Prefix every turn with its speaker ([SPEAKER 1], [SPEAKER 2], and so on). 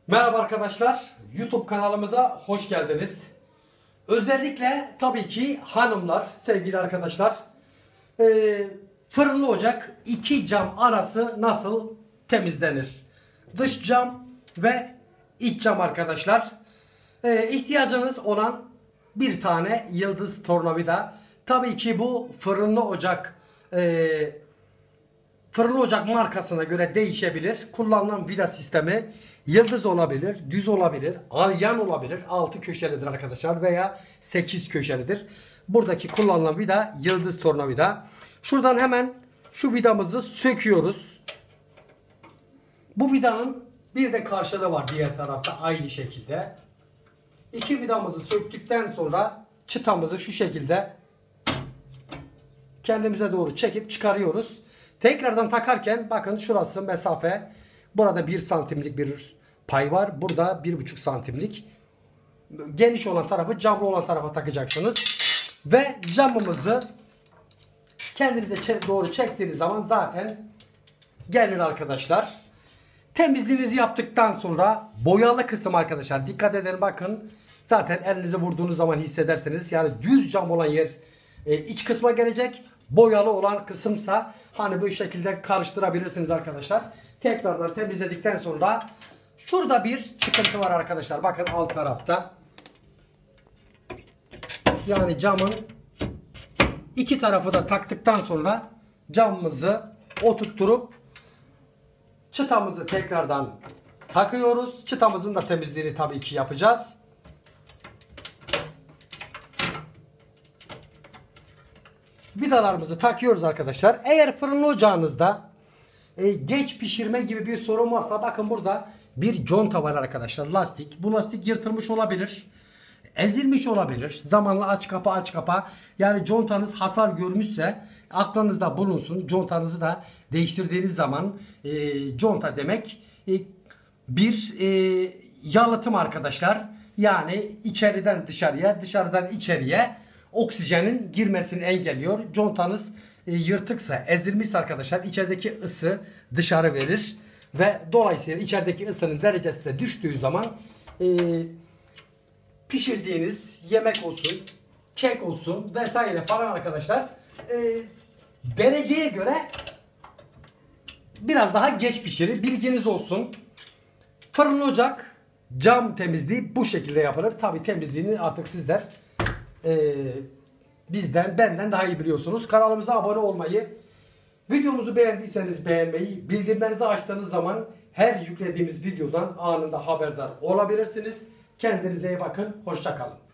[SPEAKER 1] Merhaba arkadaşlar, YouTube kanalımıza hoş geldiniz. Özellikle tabii ki hanımlar, sevgili arkadaşlar, fırınlı ocak iki cam arası nasıl temizlenir? Dış cam ve iç cam arkadaşlar. İhtiyacınız olan bir tane yıldız tornavida. Tabii ki bu fırınlı ocak markasına göre değişebilir. Kullanılan vida sistemi yıldız olabilir, düz olabilir, alyan olabilir. 6 köşelidir arkadaşlar veya 8 köşelidir. Buradaki kullanılan vida yıldız tornavida. Şuradan hemen şu vidamızı söküyoruz. Bu vidanın bir de karşılığı var diğer tarafta aynı şekilde. İki vidamızı söktükten sonra çıtamızı şu şekilde kendimize doğru çekip çıkarıyoruz. Tekrardan takarken bakın şurası mesafe. Burada 1 santimlik bir pay var. Burada 1,5 santimlik. Geniş olan tarafı camlı olan tarafa takacaksınız. Ve camımızı kendinize doğru çektiğiniz zaman zaten gelir arkadaşlar. Temizliğinizi yaptıktan sonra boyalı kısım arkadaşlar. Dikkat edin bakın. Zaten elinize vurduğunuz zaman hissedersiniz. Yani düz cam olan yer iç kısma gelecek. Boyalı olan kısımsa hani bu şekilde karıştırabilirsiniz arkadaşlar. Tekrardan temizledikten sonra şurada bir çıkıntı var arkadaşlar. Bakın alt tarafta. Yani camın iki tarafı da taktıktan sonra camımızı oturtturup çıtamızı tekrardan takıyoruz. Çıtamızın da temizliğini tabii ki yapacağız. Vidalarımızı takıyoruz arkadaşlar. Eğer fırınlı ocağınızda geç pişirme gibi bir sorun varsa bakın burada bir conta var arkadaşlar. Lastik. Bu lastik yırtılmış olabilir. Ezilmiş olabilir. Zamanla aç kapa. Yani contanız hasar görmüşse aklınızda bulunsun. Contanızı da değiştirdiğiniz zaman conta demek bir yalıtım arkadaşlar. Yani içeriden dışarıya, dışarıdan içeriye oksijenin girmesini engelliyor. Contanız yırtıksa, ezilmişse arkadaşlar içerideki ısı dışarı verir ve dolayısıyla içerideki ısının derecesi de düştüğü zaman pişirdiğiniz yemek olsun, kek olsun vesaire falan arkadaşlar dereceye göre biraz daha geç pişirir. Bilginiz olsun. Fırınlı ocak cam temizliği bu şekilde yapılır. Tabi temizliğini artık sizler benden daha iyi biliyorsunuz. Kanalımıza abone olmayı, videomuzu beğendiyseniz beğenmeyi, bildirimlerinizi açtığınız zaman her yüklediğimiz videodan anında haberdar olabilirsiniz. Kendinize iyi bakın. Hoşça kalın.